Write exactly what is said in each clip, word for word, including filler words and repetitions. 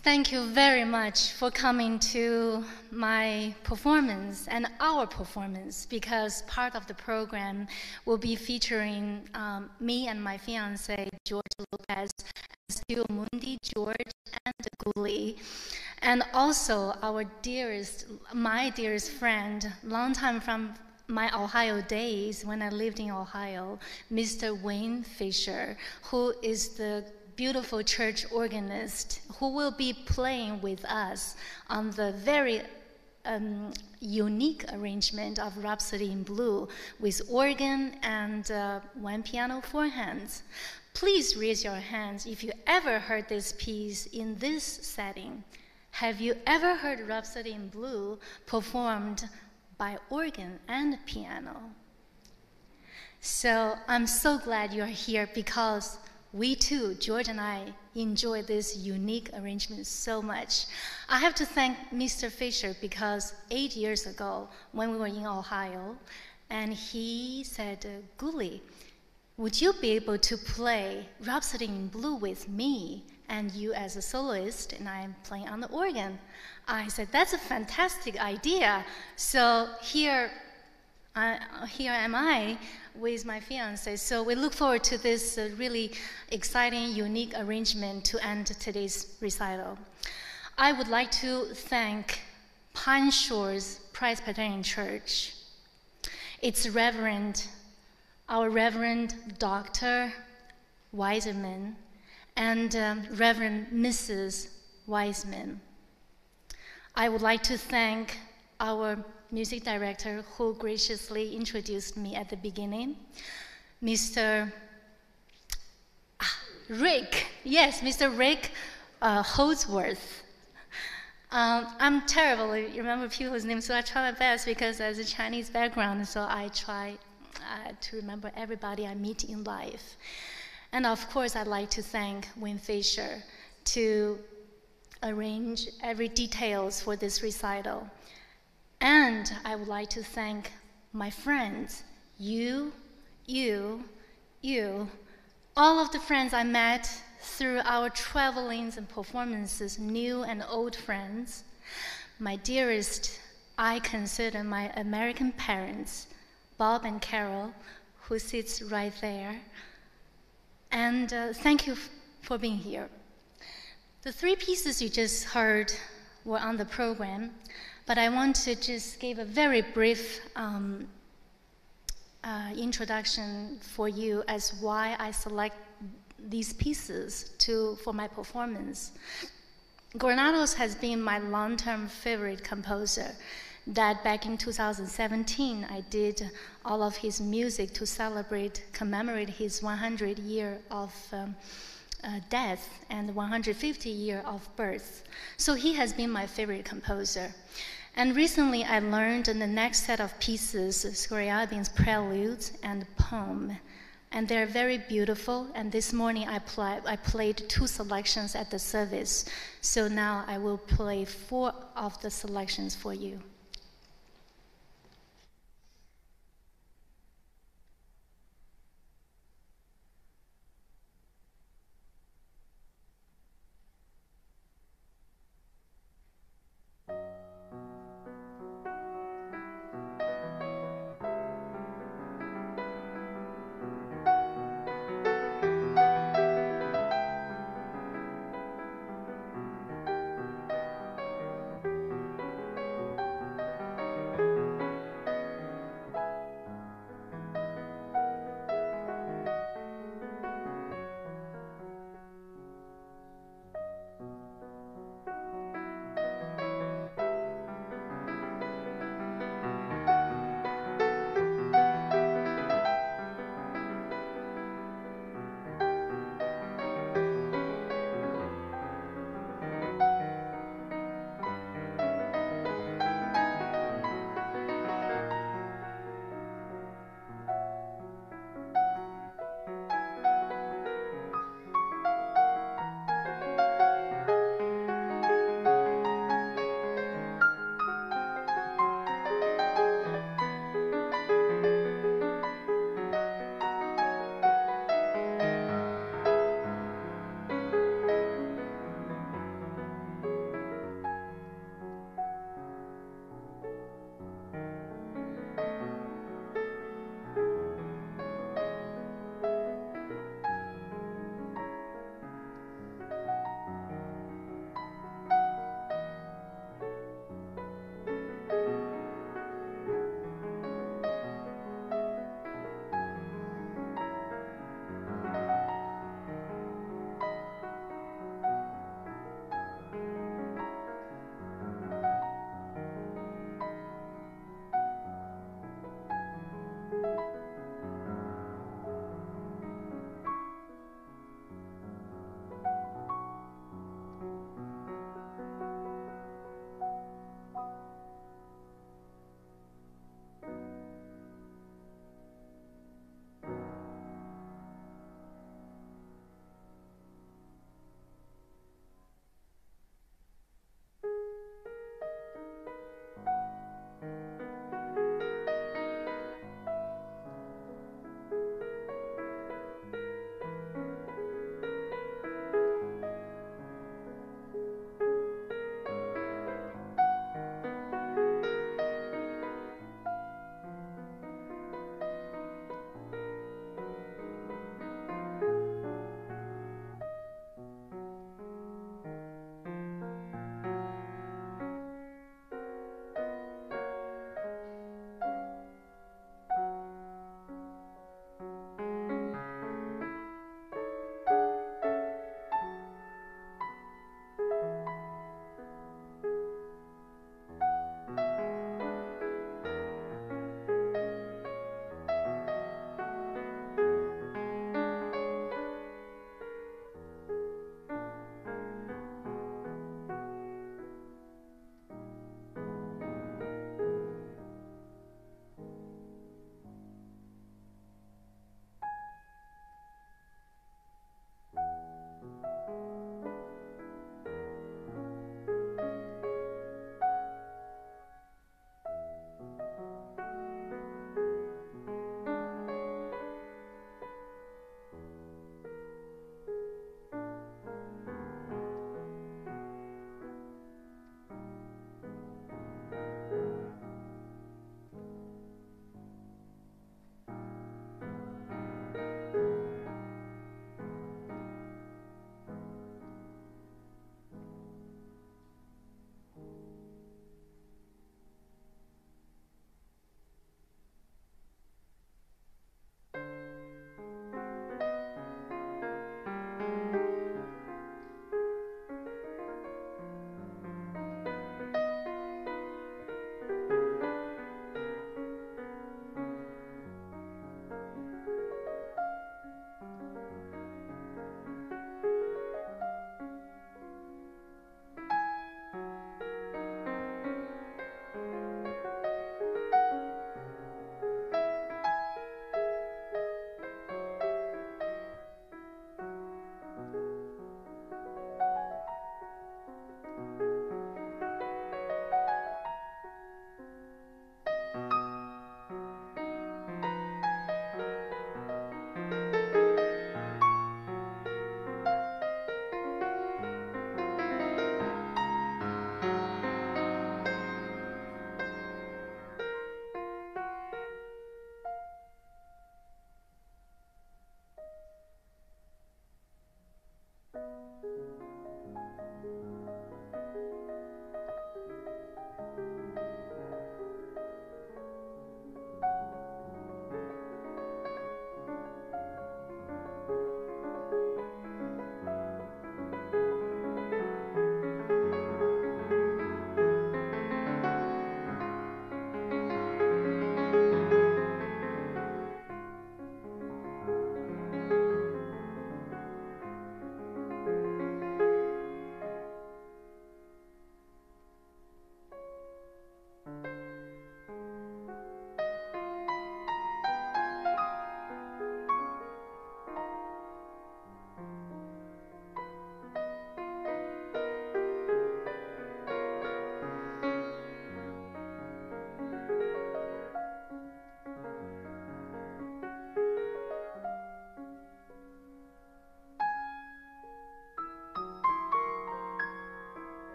Thank you very much for coming to my performance and our performance, because part of the program will be featuring um, me and my fiance, George Lopez, and Stu Mundi, George, and Guli. And also our dearest, my dearest friend, long time from my Ohio days when I lived in Ohio, Mister Wayne Fisher, who is the beautiful church organist who will be playing with us on the very um, unique arrangement of Rhapsody in Blue with organ and uh, one piano, four hands. Please raise your hands if you ever heard this piece in this setting. Have you ever heard Rhapsody in Blue performed by organ and piano? So I'm so glad you're here, because we too, George and I, enjoy this unique arrangement so much. I have to thank Mister Fisher, because eight years ago, when we were in Ohio, and he said, Guli, would you be able to play Rhapsody in Blue with me, and you as a soloist, and I'm playing on the organ? I said, that's a fantastic idea. So here, uh, here am I with my fiance. So we look forward to this uh, really exciting, unique arrangement to end today's recital. I would like to thank Pine Shores Presbyterian Church, its Reverend, our Reverend Doctor Wiseman, and um, Reverend Missus Wiseman. I would like to thank our music director, who graciously introduced me at the beginning, Mister Ah, Rick. Yes, Mister Rick uh, Holdsworth. Um, I'm terrible. I remember people's names, so I try my best, because as a Chinese background, so I try uh, to remember everybody I meet in life. And of course, I'd like to thank Wayne Fisher to arrange every details for this recital. And I would like to thank my friends, you, you, you, all of the friends I met through our travelings and performances, new and old friends. My dearest, I consider my American parents, Bob and Carol, who sits right there. And uh, thank you for being here. The three pieces you just heard were on the program, but I want to just give a very brief um, uh, introduction for you as why I select these pieces to, for my performance. Granados has been my long-term favorite composer, that back in two thousand seventeen, I did all of his music to celebrate, commemorate his one hundred year of um, uh, death and one hundred fifty year of birth. So he has been my favorite composer. And recently I learned the next set of pieces, Scriabin's Preludes and Poem. And they're very beautiful, and this morning I, play, I played two selections at the service. So now I will play four of the selections for you.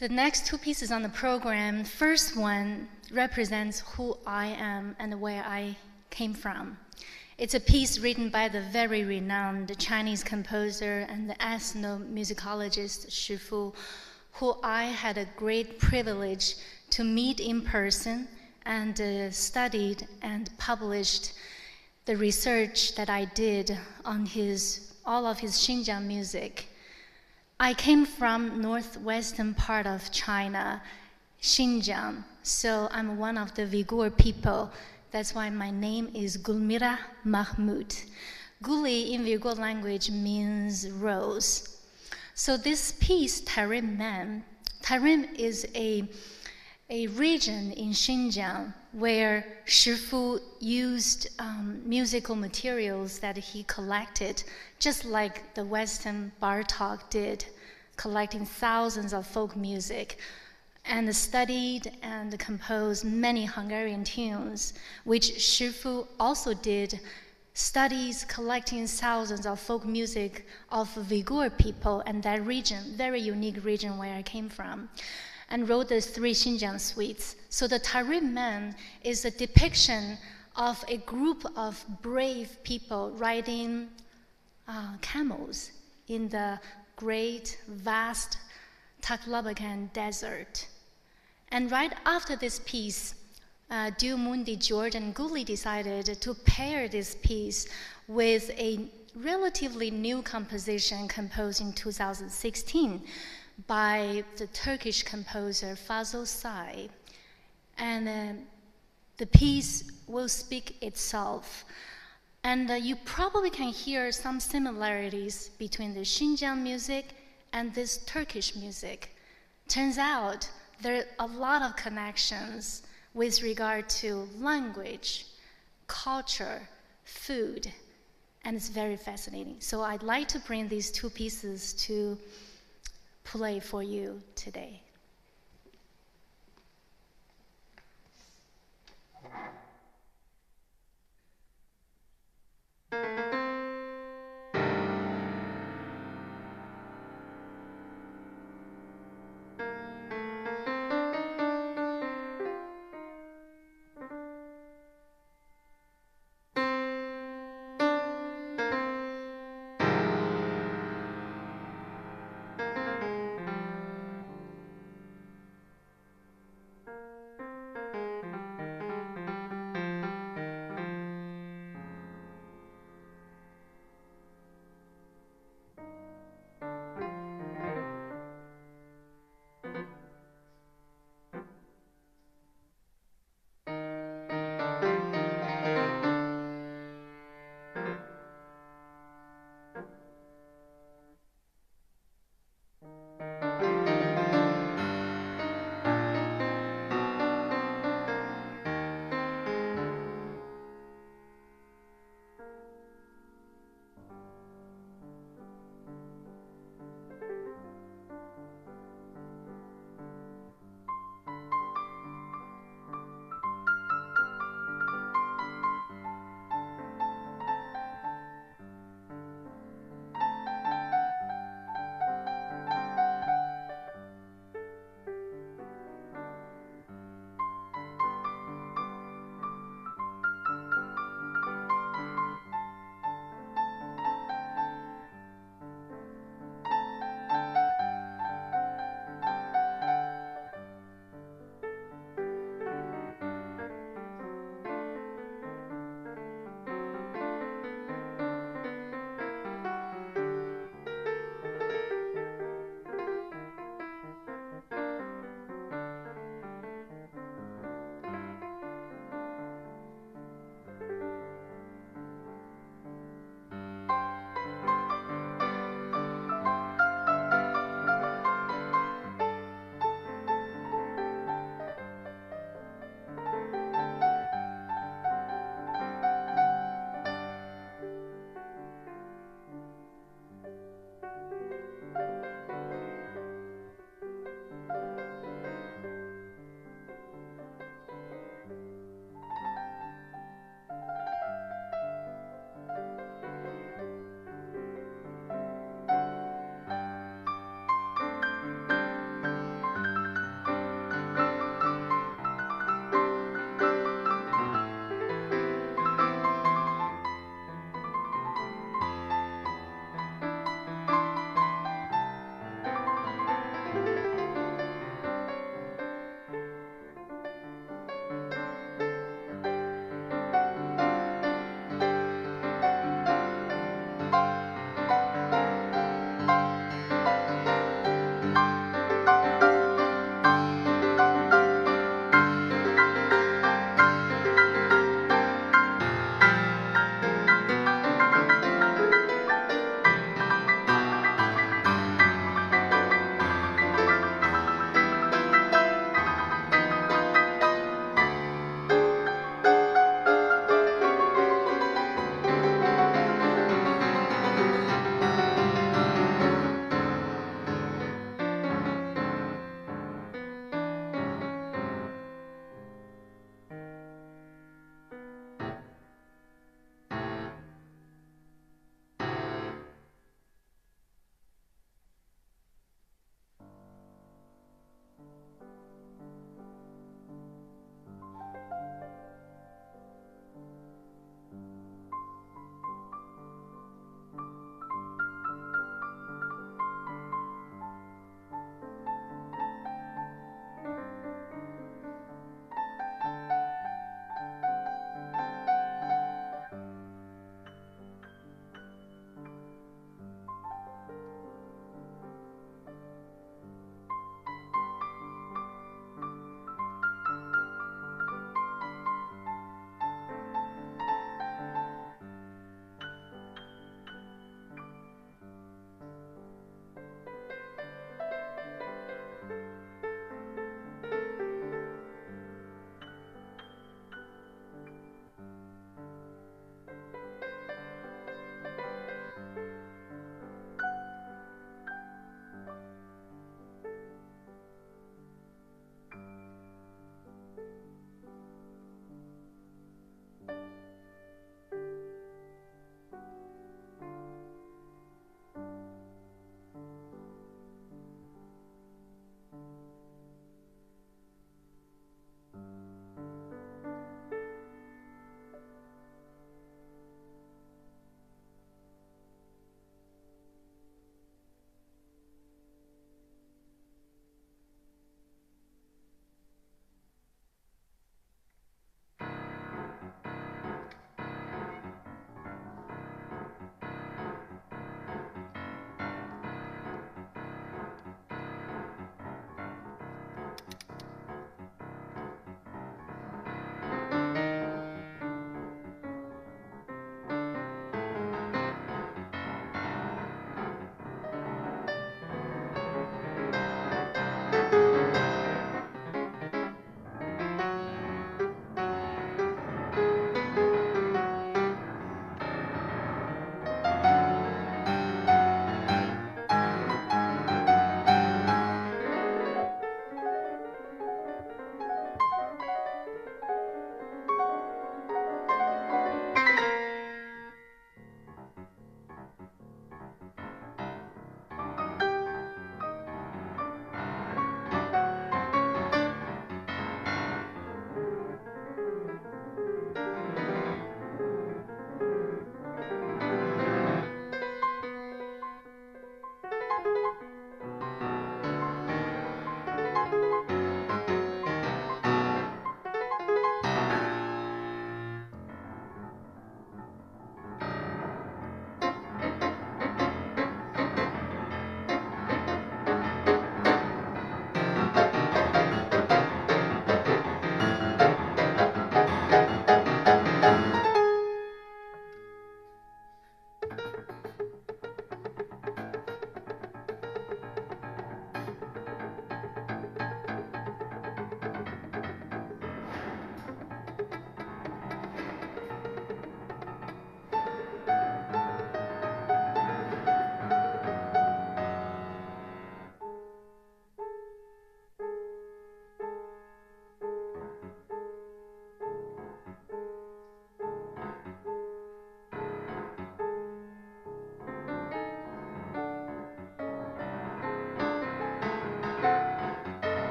The next two pieces on the program, first one represents who I am and where I came from. It's a piece written by the very renowned Chinese composer and the ethnomusicologist Shi Fu, who I had a great privilege to meet in person and uh, studied and published the research that I did on his, all of his Xinjiang music. I came from northwestern part of China, Xinjiang, so I'm one of the Uyghur people. That's why my name is Gulimina Mahamuti. Guli in Uyghur language means rose. So this piece, Tarim Man, Tarim is a, a region in Xinjiang where Shi Fu used um, musical materials that he collected, just like the Western Bartok did, collecting thousands of folk music, and studied and composed many Hungarian tunes, which Shi Fu also did, studies collecting thousands of folk music of Uyghur people and that region, very unique region where I came from, and wrote the three Xinjiang suites. So the Tarim Man is a depiction of a group of brave people riding uh, camels in the great, vast Taklamakan desert. And right after this piece, uh, Diumundi, George, and Guli decided to pair this piece with a relatively new composition composed in two thousand sixteen by the Turkish composer Fazıl Say. And uh, the piece will speak itself. And uh, you probably can hear some similarities between the Xinjiang music and this Turkish music. Turns out there are a lot of connections with regard to language, culture, food, and it's very fascinating. So I'd like to bring these two pieces to play for you today.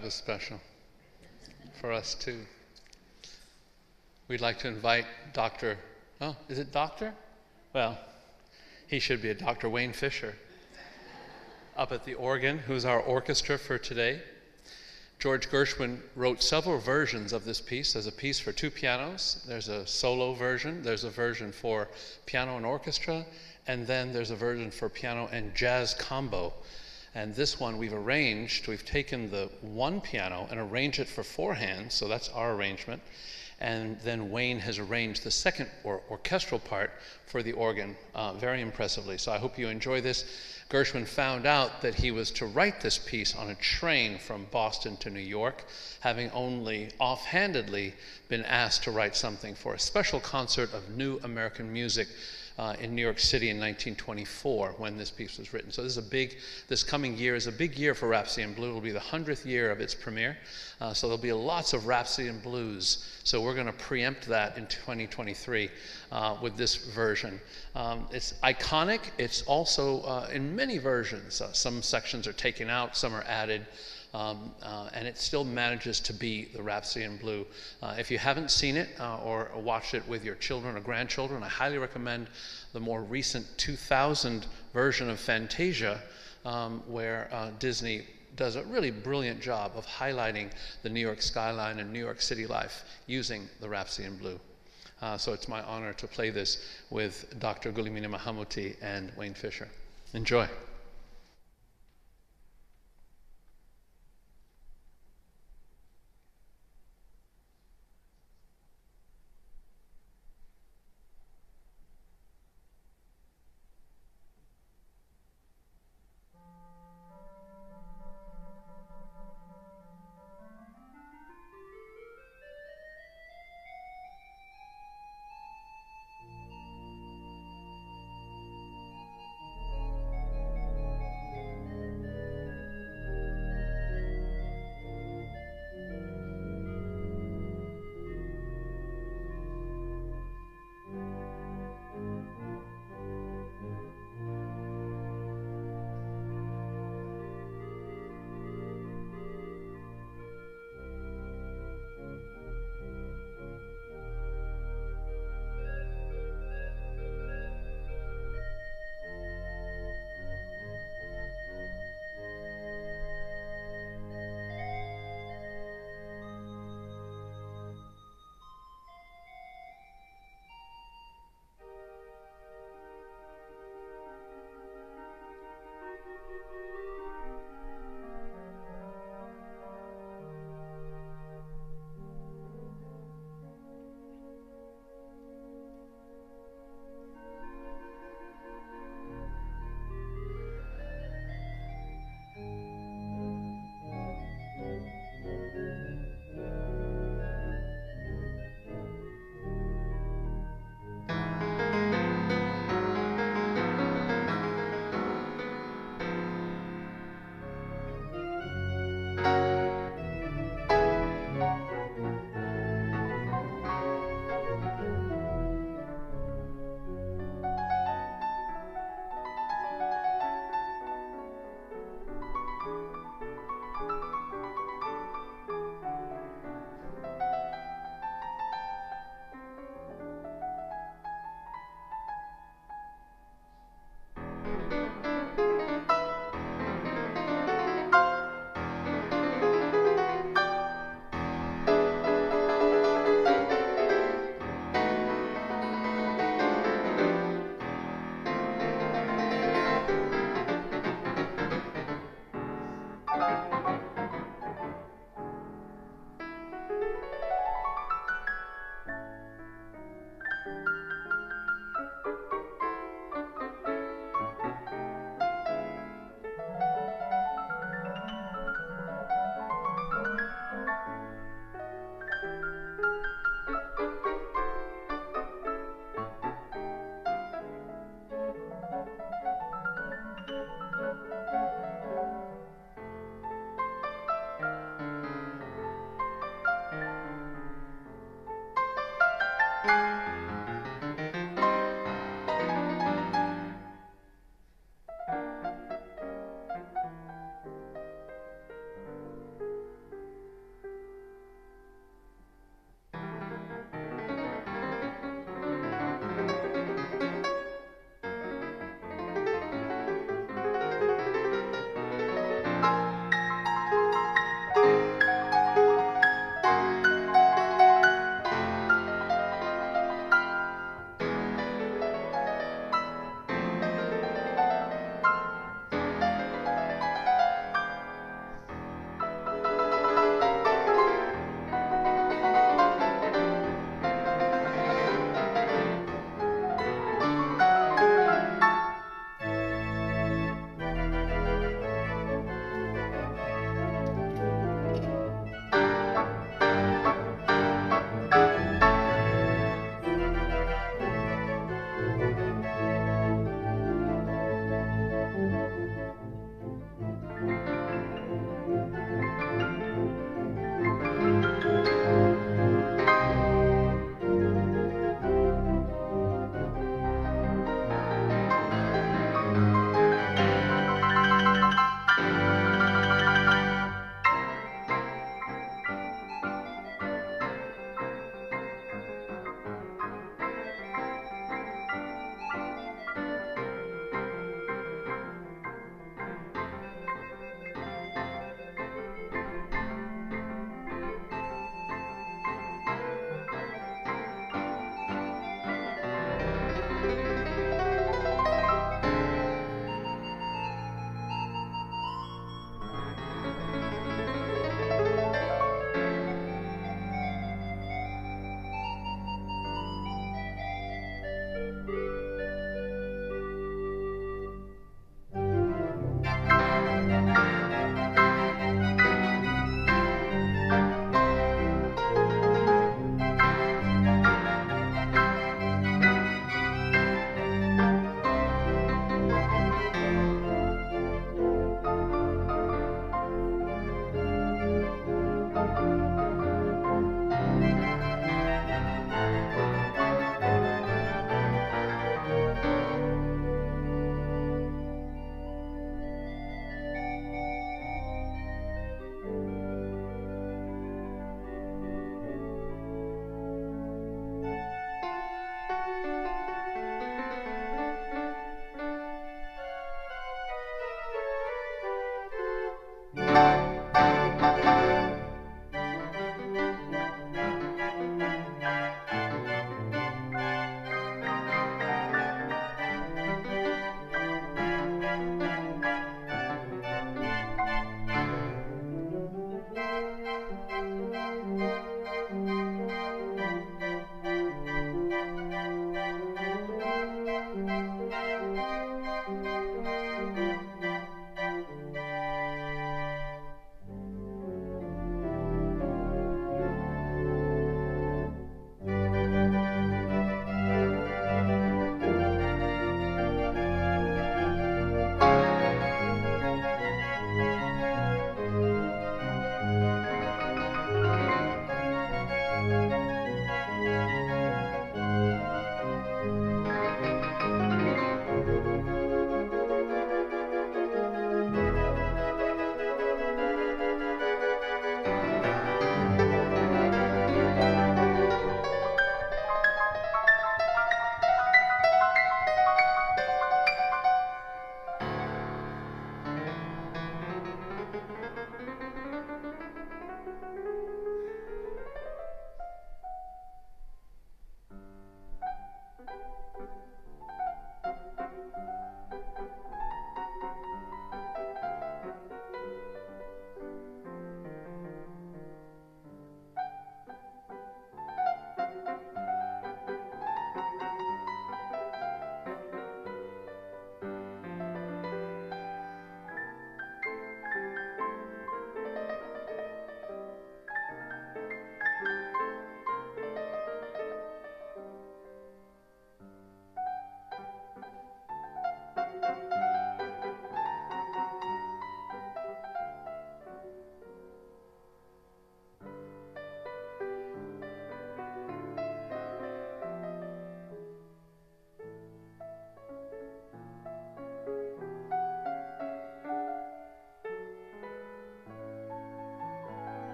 That was special for us too. We'd like to invite Doctor, oh, is it Doctor? Well, he should be a Doctor Wayne Fisher up at the organ, who's our orchestra for today. George Gershwin wrote several versions of this piece. There's a piece for two pianos, there's a solo version, there's a version for piano and orchestra, and then there's a version for piano and jazz combo. And this one we've arranged, we've taken the one piano and arranged it for four hands, so that's our arrangement. And then Wayne has arranged the second or orchestral part for the organ uh, very impressively. So I hope you enjoy this. Gershwin found out that he was to write this piece on a train from Boston to New York, having only offhandedly been asked to write something for a special concert of New American Music Uh, in New York City in nineteen twenty-four when this piece was written. So this is a big, this coming year is a big year for Rhapsody in Blue. It'll be the hundredth year of its premiere. Uh, so there'll be lots of Rhapsody in Blues. So we're going to preempt that in twenty twenty-three uh, with this version. Um, it's iconic. It's also uh, in many versions. Uh, some sections are taken out, some are added. Um, uh, and it still manages to be the Rhapsody in Blue. Uh, if you haven't seen it uh, or watched it with your children or grandchildren, I highly recommend the more recent two thousand version of Fantasia, um, where uh, Disney does a really brilliant job of highlighting the New York skyline and New York City life using the Rhapsody in Blue. Uh, so it's my honor to play this with Doctor Gulimina Mahamuti and Wayne Fisher. Enjoy.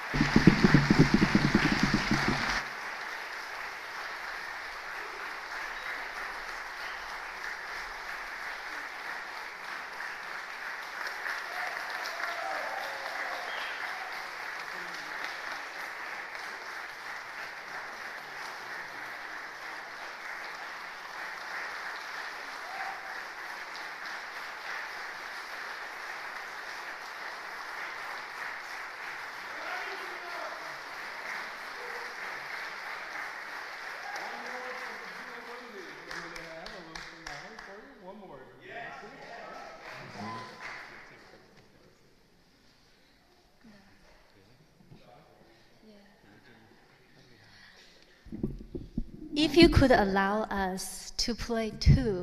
If you could allow us to play two,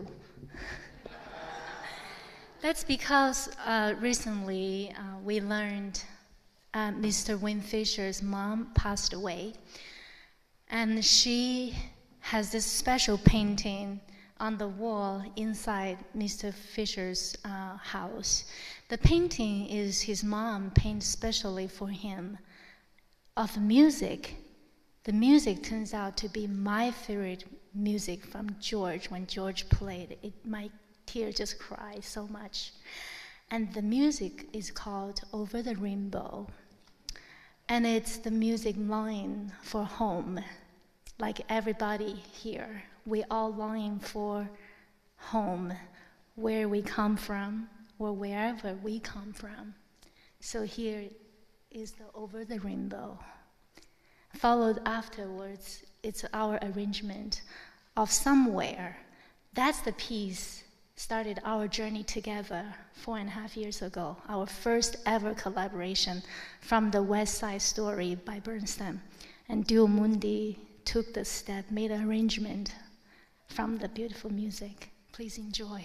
that's because uh, recently uh, we learned uh, Mister Wayne Fisher's mom passed away, and she has this special painting on the wall inside Mister Fisher's uh, house. The painting is his mom painted specially for him of music. The music turns out to be my favorite music from George. When George played, it, my tears just cried so much. And the music is called Over the Rainbow. And it's the music longing for home. Like everybody here, we all longing for home, where we come from, or wherever we come from. So here is the Over the Rainbow. Followed afterwards, it's our arrangement of Somewhere. That's the piece started our journey together four and a half years ago, our first ever collaboration from the West Side Story by Bernstein. And Duo Mundi took the step, made an arrangement from the beautiful music. Please enjoy.